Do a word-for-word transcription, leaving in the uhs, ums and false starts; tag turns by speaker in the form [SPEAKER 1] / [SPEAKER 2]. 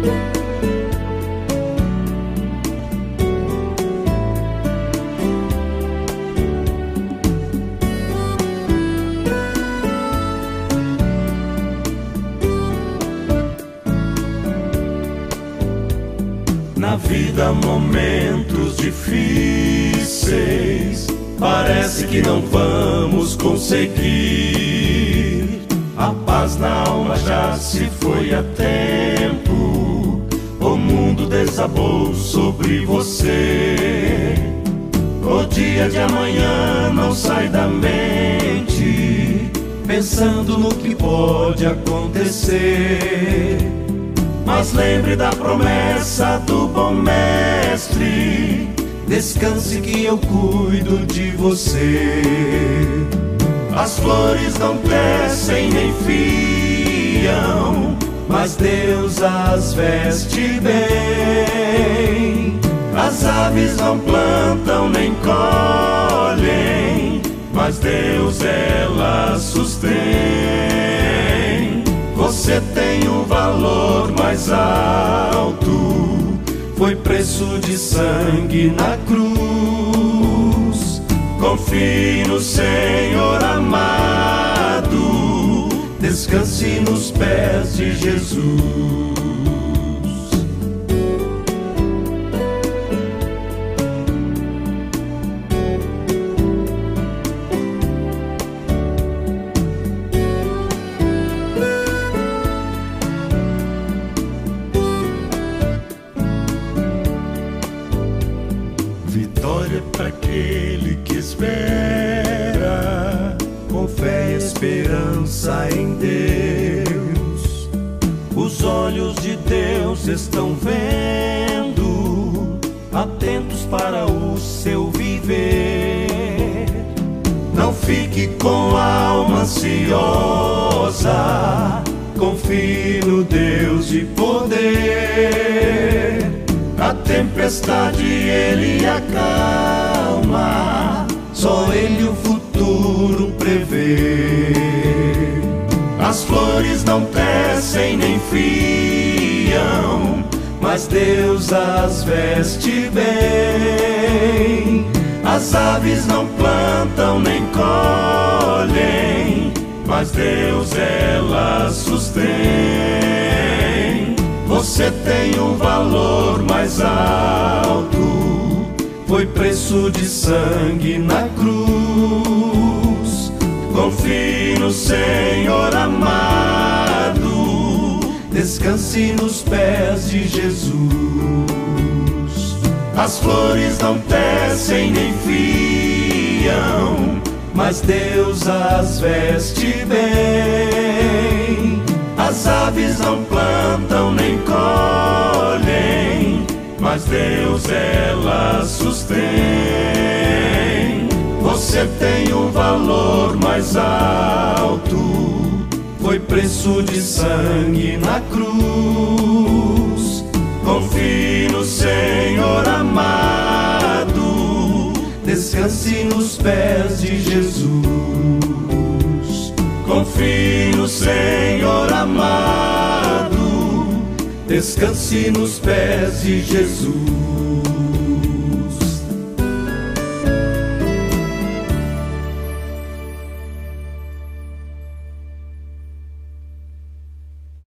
[SPEAKER 1] Na vida, momentos difíceis, parece que não vamos conseguir. A paz na alma já se foi há tempo, o mundo desabou sobre você. O dia de amanhã não sai da mente, pensando no que pode acontecer. Mas lembre da promessa do bom mestre, descanse que eu cuido de você. As flores não crescem nem fiam, mas Deus as veste bem. As aves não plantam nem colhem, mas Deus elas sustém. Você tem um valor mais alto, foi preço de sangue na cruz. Confie no Senhor amado, descanse nos pés de Jesus. Vitória para aquele que espera, com fé e esperança em Deus. Os olhos de Deus estão vendo, atentos para o seu viver. Não fique com a alma ansiosa, confie no Deus de poder. A tempestade ele acalma, só ele o futuro prevê. As flores não crescem nem fiam, mas Deus as veste bem. As aves não plantam nem colhem, mas Deus elas sustém. Você tem um valor mais alto, foi preço de sangue na cruz. Confie no Senhor amado, descanse nos pés de Jesus. As flores não crescem nem fiam, mas Deus as veste bem. As aves não plantam nem colhem, mas Deus elas sustém. Você tem um valor mais alto, foi preço de sangue na cruz. Confie no Senhor amado, descanse nos pés de Jesus. Confie no Senhor amado, descanse nos pés de Jesus.